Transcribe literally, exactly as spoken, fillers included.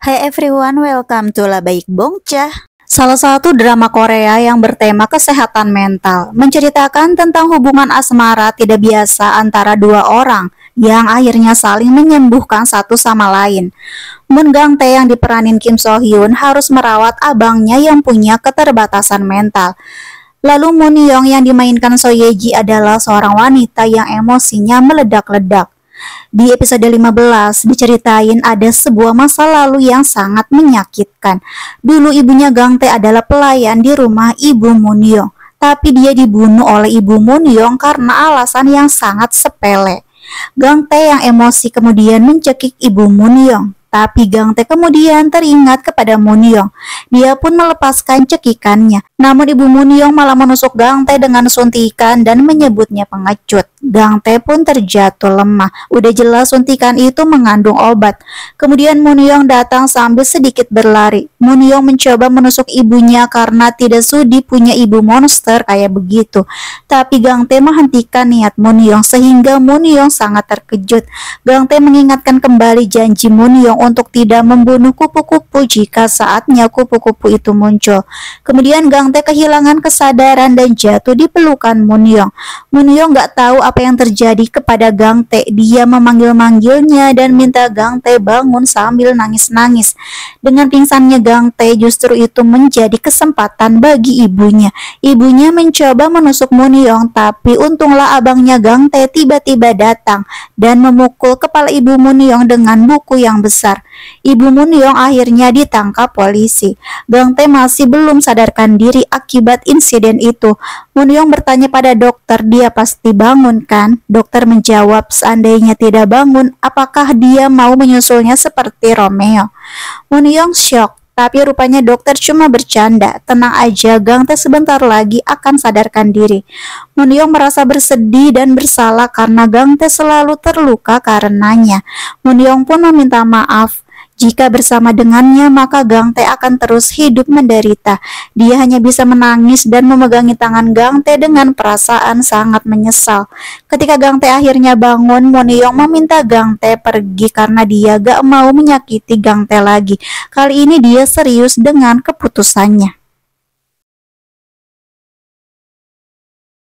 Hai everyone, welcome to La Baik Bongcah. Salah satu drama Korea yang bertema kesehatan mental, menceritakan tentang hubungan asmara tidak biasa antara dua orang yang akhirnya saling menyembuhkan satu sama lain. Moon Gang Tae yang diperanin Kim So Hyun harus merawat abangnya yang punya keterbatasan mental. Lalu Moon Young yang dimainkan So Ye Ji adalah seorang wanita yang emosinya meledak-ledak. Di episode lima belas diceritain ada sebuah masa lalu yang sangat menyakitkan. Dulu ibunya Gang Tae adalah pelayan di rumah ibu Moon Young, tapi dia dibunuh oleh ibu Moon Young karena alasan yang sangat sepele. Gang Tae yang emosi kemudian mencekik ibu Moon Young. Tapi Gang Tae kemudian teringat kepada Moon Young. Dia pun melepaskan cekikannya. Namun ibu Moon Young malah menusuk Gang Tae dengan suntikan dan menyebutnya pengecut. Gang Tae pun terjatuh lemah. Udah jelas suntikan itu mengandung obat. Kemudian Moon Young datang sambil sedikit berlari. Moon Young mencoba menusuk ibunya karena tidak sudi punya ibu monster kayak begitu. Tapi Gang Tae menghentikan niat Moon Young sehingga Moon Young sangat terkejut. Gang Tae mengingatkan kembali janji Moon Young untuk tidak membunuh kupu-kupu jika saatnya kupu-kupu itu muncul. Kemudian Gang Tae kehilangan kesadaran dan jatuh di pelukan Moon Young. Moon Young gak tahu apa yang terjadi kepada Gang Tae. Dia memanggil-manggilnya dan minta Gang Tae bangun sambil nangis-nangis. Dengan pingsannya Gang Tae justru itu menjadi kesempatan bagi ibunya. Ibunya mencoba menusuk Moon Young, tapi untunglah abangnya Gang Tae tiba-tiba datang dan memukul kepala ibu Moon Young dengan buku yang besar. Ibu Moon Young akhirnya ditangkap polisi. Gang Tae masih belum sadarkan diri akibat insiden itu. Moon Young bertanya pada dokter, dia pasti bangun kan? Dokter menjawab, seandainya tidak bangun, apakah dia mau menyusulnya seperti Romeo? Moon Young shock, tapi rupanya dokter cuma bercanda. Tenang aja, Gang Tae sebentar lagi akan sadarkan diri. Moon Young merasa bersedih dan bersalah karena Gang Tae selalu terluka karenanya. Moon Young pun meminta maaf. Jika bersama dengannya, maka Gang Tae akan terus hidup menderita. Dia hanya bisa menangis dan memegangi tangan Gang Tae dengan perasaan sangat menyesal. Ketika Gang Tae akhirnya bangun, Moon Young meminta Gang Tae pergi karena dia gak mau menyakiti Gang Tae lagi. Kali ini dia serius dengan keputusannya.